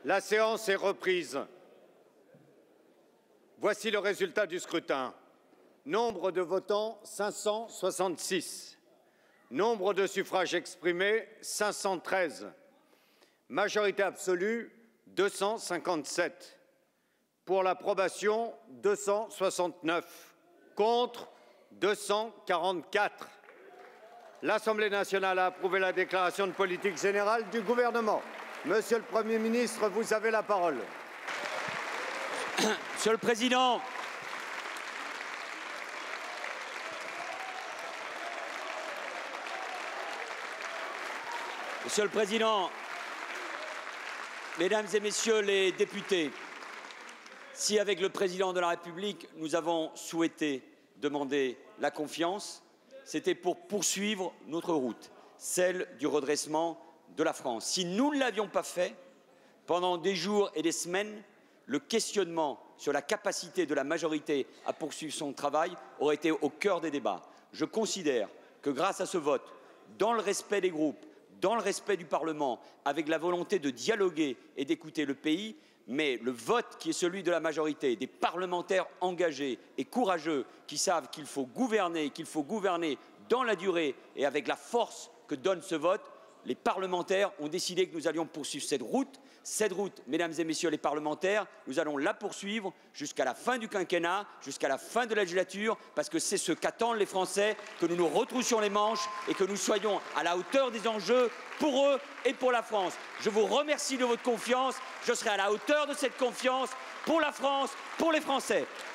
La séance est reprise. Voici le résultat du scrutin. Nombre de votants 566. Nombre de suffrages exprimés 513. Majorité absolue 257. Pour l'approbation 269. Contre 244. L'Assemblée nationale a approuvé la déclaration de politique générale du gouvernement. Monsieur le Premier ministre, vous avez la parole. Monsieur le Président, Monsieur le Président, Mesdames et Messieurs les députés, si avec le Président de la République, nous avons souhaité demander la confiance, c'était pour poursuivre notre route, celle du redressement de la France. Si nous ne l'avions pas fait, pendant des jours et des semaines, le questionnement sur la capacité de la majorité à poursuivre son travail aurait été au cœur des débats. Je considère que grâce à ce vote, dans le respect des groupes, dans le respect du Parlement, avec la volonté de dialoguer et d'écouter le pays, mais le vote qui est celui de la majorité, des parlementaires engagés et courageux qui savent qu'il faut gouverner dans la durée et avec la force que donne ce vote, les parlementaires ont décidé que nous allions poursuivre cette route. Cette route, mesdames et messieurs les parlementaires, nous allons la poursuivre jusqu'à la fin du quinquennat, jusqu'à la fin de la législature, parce que c'est ce qu'attendent les Français, que nous nous retroussions les manches et que nous soyons à la hauteur des enjeux pour eux et pour la France. Je vous remercie de votre confiance. Je serai à la hauteur de cette confiance pour la France, pour les Français.